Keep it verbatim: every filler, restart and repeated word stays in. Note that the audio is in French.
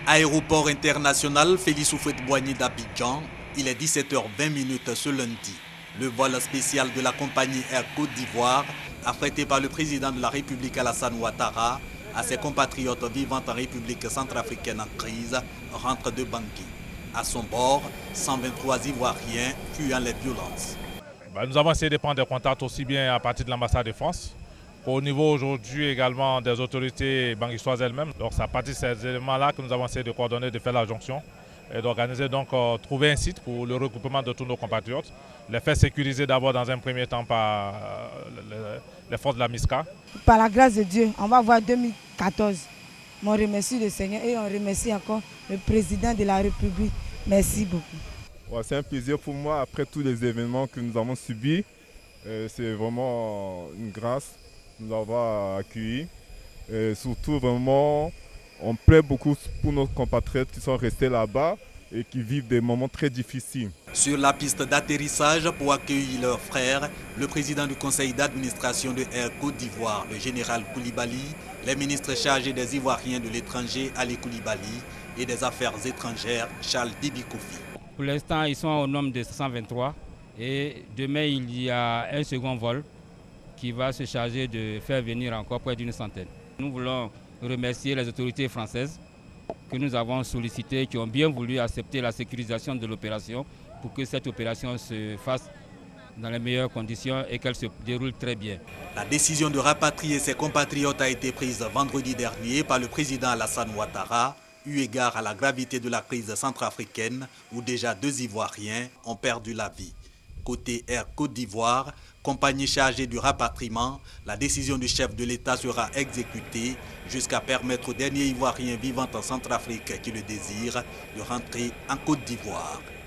Aéroport international Félix Houphouët-Boigny d'Abidjan, il est dix-sept heures vingt ce lundi. Le vol spécial de la compagnie Air Côte d'Ivoire, affrété par le président de la République Alassane Ouattara, à ses compatriotes vivant en République centrafricaine en crise, rentre de Bangui. À son bord, cent vingt-trois Ivoiriens fuyant les violences. Nous avons essayé de prendre des contacts aussi bien à partir de l'ambassade de France qu'au niveau aujourd'hui également des autorités banguissoises elles-mêmes. Donc c'est à partir de ces éléments-là que nous avons essayé de coordonner, de faire la jonction et d'organiser donc, euh, trouver un site pour le regroupement de tous nos compatriotes, les faire sécuriser d'abord dans un premier temps par euh, les, les forces de la MISCA. Par la grâce de Dieu, on va voir deux mille quatorze. On remercie le Seigneur et on remercie encore le président de la République. Merci beaucoup. Ouais, c'est un plaisir pour moi après tous les événements que nous avons subis. Euh, c'est vraiment une grâce de nous avoir accueillis. Et surtout vraiment, on plaît beaucoup pour nos compatriotes qui sont restés là-bas et qui vivent des moments très difficiles. Sur la piste d'atterrissage pour accueillir leurs frères, le président du conseil d'administration de Air Côte d'Ivoire, le général Koulibaly, les ministres chargés des Ivoiriens de l'étranger, Ali Koulibaly, et des affaires étrangères, Charles Bibi Kofi. Pour l'instant, ils sont au nombre de cent vingt-trois et demain, il y a un second vol qui va se charger de faire venir encore près d'une centaine. Nous voulons remercier les autorités françaises que nous avons sollicitées, qui ont bien voulu accepter la sécurisation de l'opération pour que cette opération se fasse dans les meilleures conditions et qu'elle se déroule très bien. La décision de rapatrier ses compatriotes a été prise vendredi dernier par le président Alassane Ouattara, eu égard à la gravité de la crise centrafricaine où déjà deux Ivoiriens ont perdu la vie. Côté Air Côte d'Ivoire, compagnie chargée du rapatriement, la décision du chef de l'État sera exécutée jusqu'à permettre aux derniers Ivoiriens vivant en Centrafrique qui le désirent de rentrer en Côte d'Ivoire.